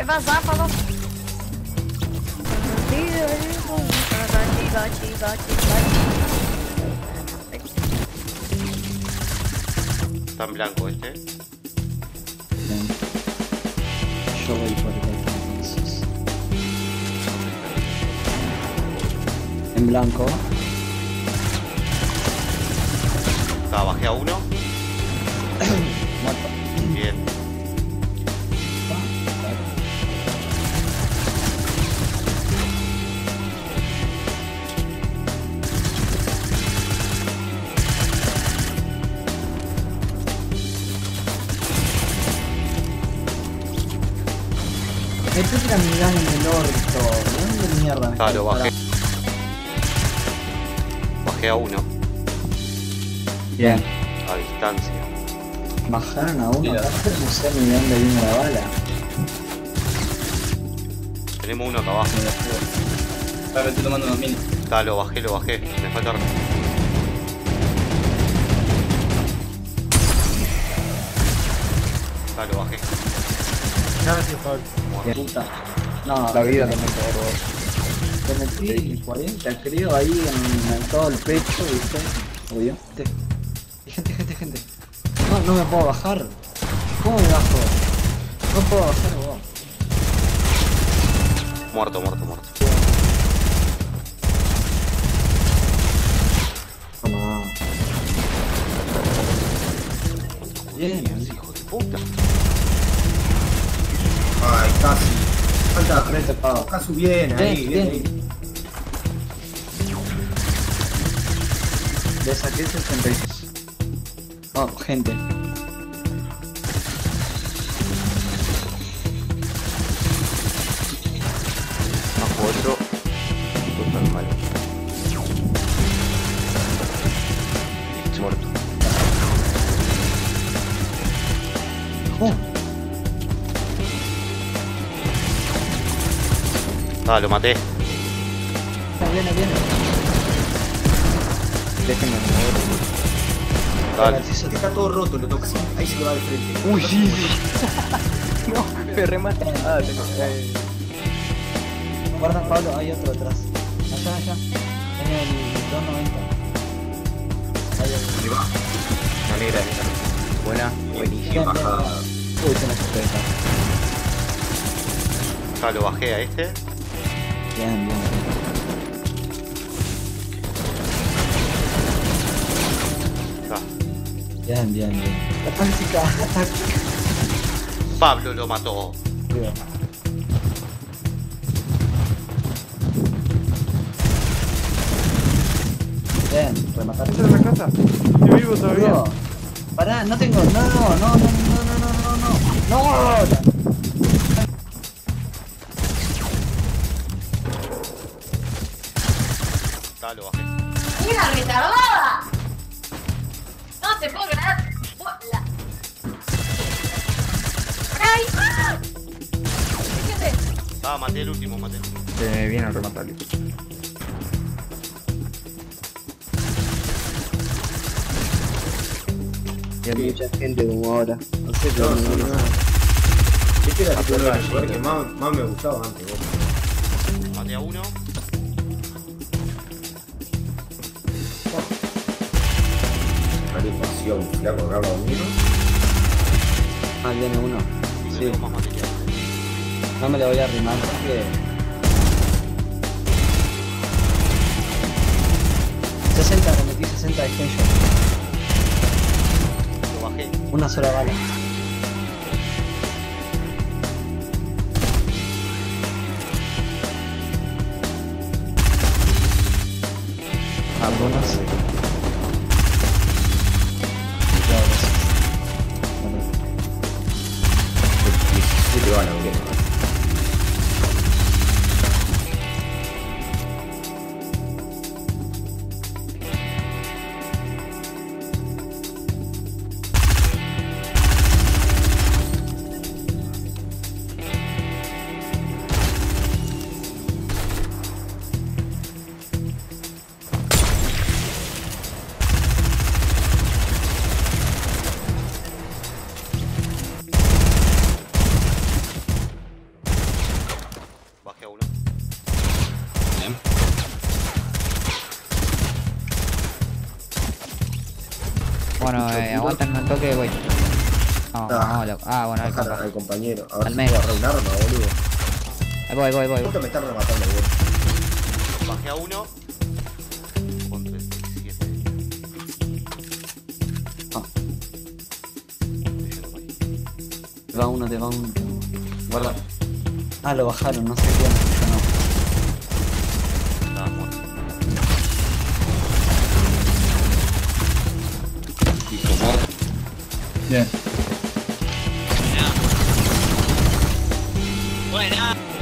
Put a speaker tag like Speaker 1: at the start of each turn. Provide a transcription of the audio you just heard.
Speaker 1: Einfach Safa.
Speaker 2: Está en blanco este.
Speaker 3: Bien. Yo voy por acá entonces. En blanco.
Speaker 2: Bajé a uno.
Speaker 3: Mata.
Speaker 2: Bien.
Speaker 3: Me puse la mirada en el orto. ¿De dónde mierda? me
Speaker 2: Lo
Speaker 3: está
Speaker 2: bajé. Bajé a uno.
Speaker 3: Bien.
Speaker 2: A distancia.
Speaker 3: Bajaron a uno acá, pero no sé ni de dónde vino la bala.
Speaker 2: Tenemos uno acá abajo.
Speaker 4: Ahora me estoy tomando unos mini.
Speaker 2: Lo bajé. Me falta. Lo bajé.
Speaker 5: Gracias, Pablo.
Speaker 3: Puta. No,
Speaker 5: La vida también, por
Speaker 3: te metí 40 creo ahí en todo el pecho, ¿viste? Obvio. Gente. No me puedo bajar. ¿Cómo me bajo? No puedo bajar, vos.
Speaker 2: Muerto.
Speaker 3: No. Bien,
Speaker 2: Hijo de puta.
Speaker 6: Ay, casi. Falta
Speaker 3: frente pago.
Speaker 6: Casu bien ahí, bien ahí.
Speaker 3: Le saqué 66. Oh, gente.
Speaker 2: Bajo otro. Total mal. Muerto. Lo maté.
Speaker 3: Viene.
Speaker 5: Déjenme
Speaker 2: Dale.
Speaker 6: Está todo roto, lo toca. Ahí se lo va de frente.
Speaker 5: Uy, sí. No, me remata.
Speaker 3: Guarda, Pablo, hay otro atrás. Allá. En el 290.
Speaker 6: Ahí va. Me alegra.
Speaker 5: Buena.
Speaker 6: Buenísima bajada.
Speaker 3: Uy, se me espeta.
Speaker 2: Lo bajé a este.
Speaker 3: Bien. Bien. La táctica.
Speaker 2: Pablo lo mató.
Speaker 3: Bien. Rematar.
Speaker 5: ¿Esa es la casa? Yo vivo todavía.
Speaker 3: No. Pará, no tengo. No.
Speaker 2: Lo bajé.
Speaker 1: ¡Mira, retardada! No te puedo creer. ¡Ay! ¡Ah! Fíjate.
Speaker 2: Maté el último.
Speaker 5: Se viene a rematarle.
Speaker 3: Y hay mucha gente como ahora. No sé qué.
Speaker 6: No. Este era tipo el jugador que más me gustaba antes, vos.
Speaker 2: Maté a uno.
Speaker 6: Animación, flaco, acá dormido.
Speaker 3: Viene uno.
Speaker 2: Y
Speaker 3: Sí.
Speaker 2: tengo más material.
Speaker 3: No me lo voy a arrimar porque... 60, le metí 60 de extension.
Speaker 2: Lo bajé.
Speaker 3: Una sola bala. Algunas.
Speaker 6: Sí, te van a ver.
Speaker 5: aguantan un toque, voy. No,
Speaker 6: Ah.
Speaker 5: no, bueno, ahí
Speaker 6: Bajar
Speaker 5: compa.
Speaker 6: al compañero. A ver
Speaker 5: Al
Speaker 6: si
Speaker 5: medio.
Speaker 6: puedo agarrar un arma, boludo.
Speaker 5: Ahí voy.
Speaker 6: Justo me están rematando, boludo.
Speaker 2: Bajé a uno. Con 37.
Speaker 3: Ah.
Speaker 2: Estoy yendo por ahí.
Speaker 3: Te va uno. Guarda. Ah, lo bajaron, no sé quién. Yo no.
Speaker 2: Estaba muerto.
Speaker 4: Bien.
Speaker 7: Buena.